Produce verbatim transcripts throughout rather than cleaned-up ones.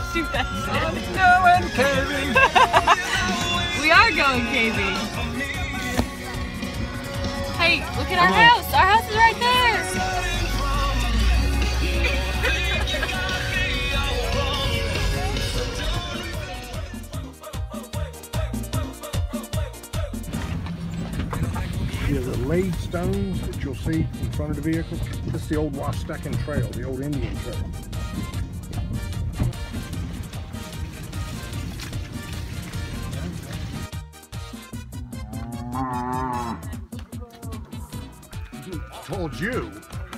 shoot that shit. I'm going caving. We are going caving. Hey, look at our house. Our house is right there. Yeah, the laid stones that you'll see in front of the vehicle, this is the old Wastakan Trail, the old Indian trail. Told you.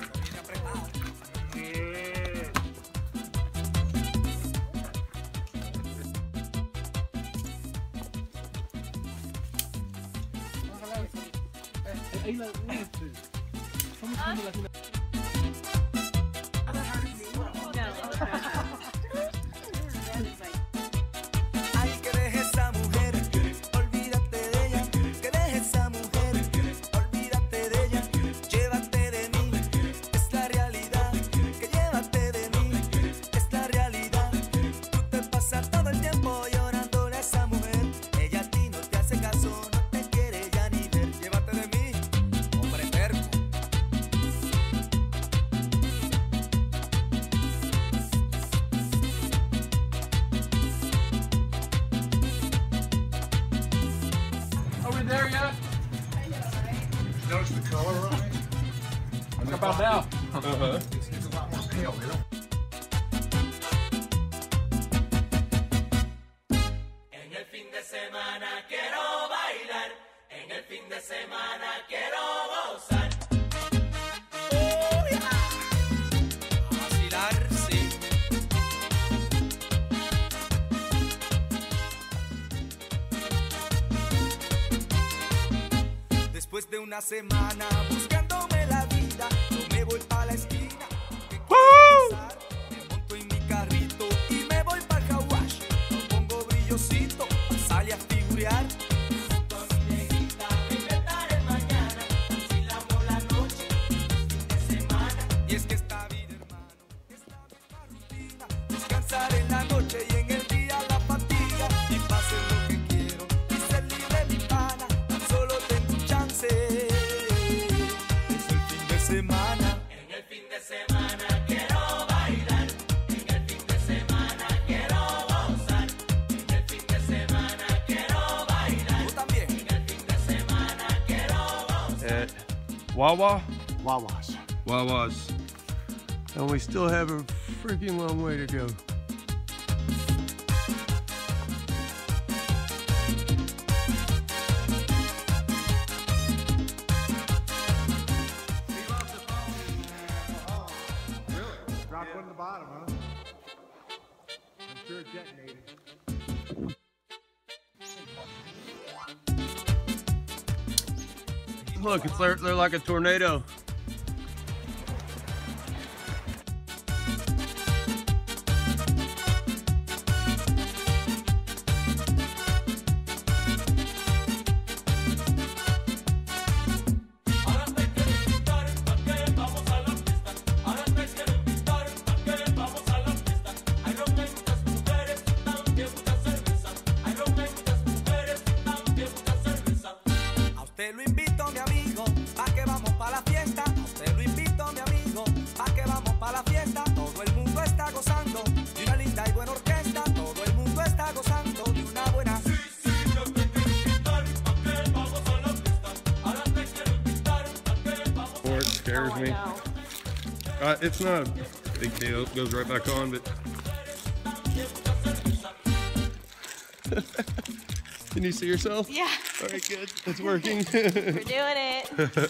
There yet? Notice the color on it? How about now? Uh-huh. It's, it's a lot more pale, you know? En el fin de semana quiero bailar, en el fin de semana quiero gozar. Oh, yeah. A vacilar, sí. Después de una semana buscándome la vida, yo me voy para la esquina. ¿Qué quiero pasar? Me monto en mi carrito y me voy para el Hawash. No pongo brillosito, sale a figurear. Junto a mi negrita, me inventaré mañana. Vacilamos la noche, fin de semana. Y es que esta vida, hermano, es la misma rutina. Descansar en la noche y en el día la fatiga. Y pase lo que quiero y ser libre mi pana. Tan solo tengo un chance. Es el fin de semana. En el fin de semana quiero bailar. En el fin de semana quiero gozar. En el fin de semana quiero bailar. Tú también. En el fin de semana quiero gozar. At Wawa? Wawas. Wawa's. And we still have a freaking long way to go. Dropped one at the bottom, huh? I'm sure it detonated. Look, it's they're, they're like a tornado. Te lo invito, mi amigo, pa' que vamos pa' la fiesta. Te lo invito, mi amigo, pa' que vamos pa' la fiesta. Todo el mundo está gozando de una linda y buena orquesta. Todo el mundo está gozando de una buena. Sí, sí, yo te quiero invitar, pa' que vamos a la fiesta. Ahora te quiero invitar, pa' que vamos a la fiesta. Or it scares me. Uh, it's not a big deal. It goes right back on, but. Can you see yourself? Yeah. All right, good. It's working. We're doing it.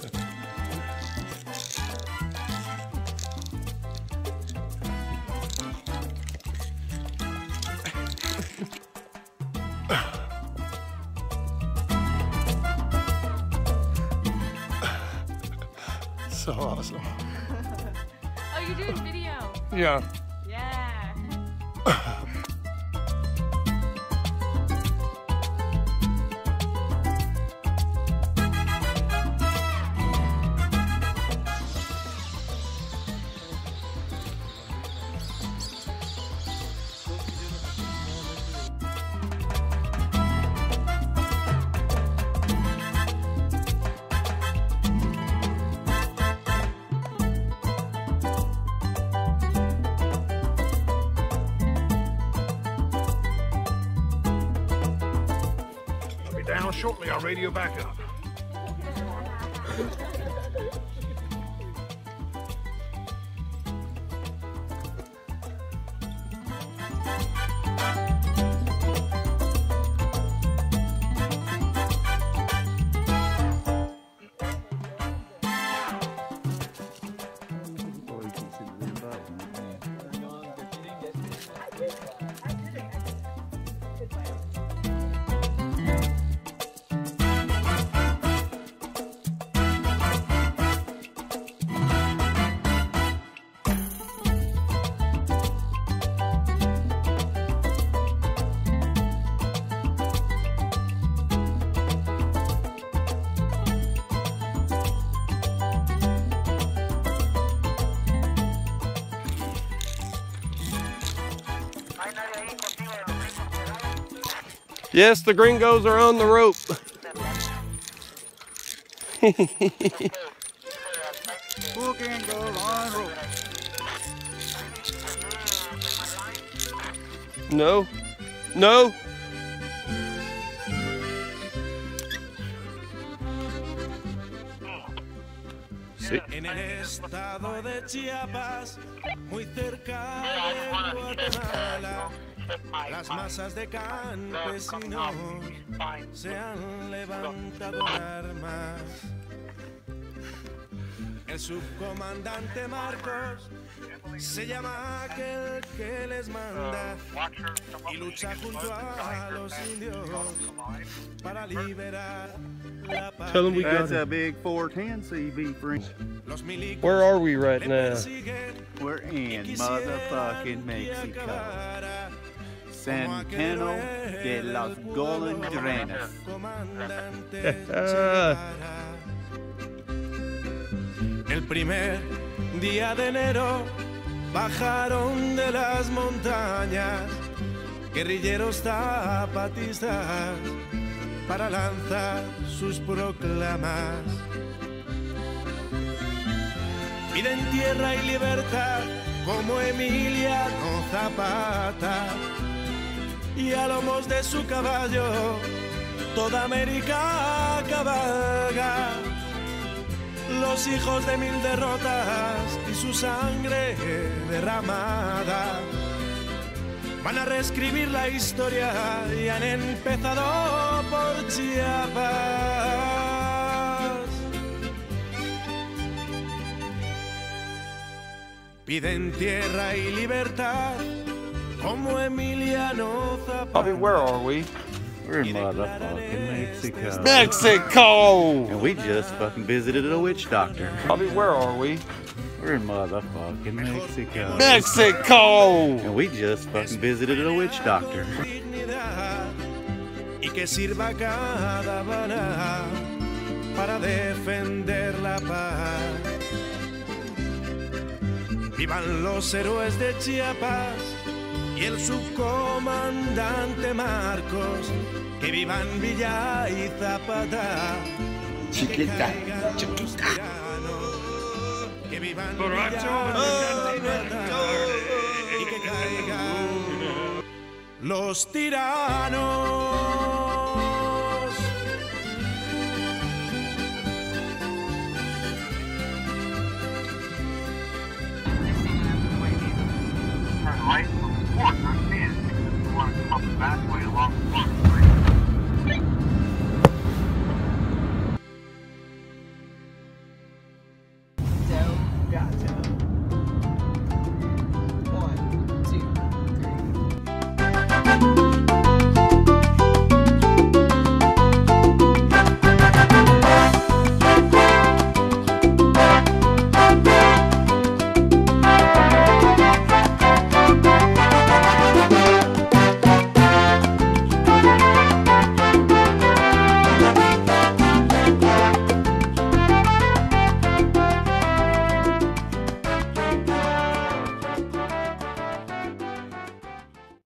So awesome. Oh, you're doing video. Yeah. Yeah. shortly. I'll radio back up. Yes, the gringos are on the rope. Hook and go on rope. No, no. Sí. En el estado de Chiapas, muy cerca de Guatemala, las masas de campesinos se han levantado en armas. El subcomandante Marcos se llama aquel que les manda y lucha junto a los indios para liberar la paz. Tell them we got That's a it. big four ten C V friend. Where are we right now? We're in motherfucking Mexico. Centeno de los Golondrinas. El primer día de enero bajaron de las montañas guerrilleros zapatistas para lanzar sus proclamas. Piden tierra y libertad como Emiliano Zapata, y a lomos de su caballo toda América cabalga. Los hijos de mil derrotas y su sangre derramada van a reescribir la historia y han empezado por Chiapas. Piden tierra y libertad como Emiliano Zapata. Bobby, where are we? We're in motherfucking Mexico. Mexico! And we just fucking visited a witch doctor. Bobby, where are we? We're in motherfucking Mexico. Mexico! And we just fucking visited a witch doctor. Y que sirva cada bala para defender la paz. Vivan los héroes de Chiapas y el subcomandante Marcos. Que vivan Villa y Zapata. Chiquita, chiquita. Que vivan Borracho. y que caigan los tiranos. Turn right from Fort, not San, because we want to come up the back way along the front. So, gotcha.